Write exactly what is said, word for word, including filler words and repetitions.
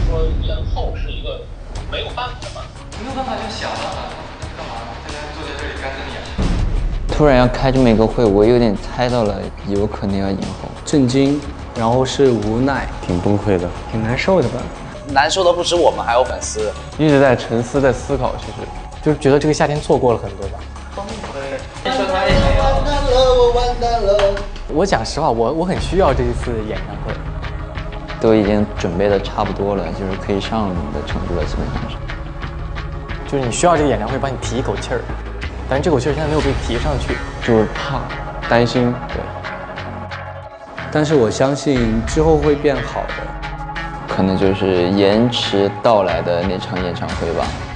说延后是一个没有办法的办法。 没有办法就想办法，干嘛？大家坐在这里干瞪眼。 突然要开这么一个会，我有点猜到了，有可能要延后。 震惊，然后是无奈， 挺崩溃的， 挺难受的吧？ 难受的不止我们，还有粉丝。 一直在沉思，在思考，其实就是觉得这个夏天错过了很多吧。 你说他也没有。 完蛋了，我完蛋了。 我讲实话，我我很需要这一次演唱会， 都已经准备的差不多了，就是可以上的程度了，基本上是。 就是你需要这个演唱会帮你提一口气儿，但是这口气儿现在没有被提上去， 就是怕、担心，对。 但是我相信之后会变好的。 可能就是延迟到来的那场演唱会吧。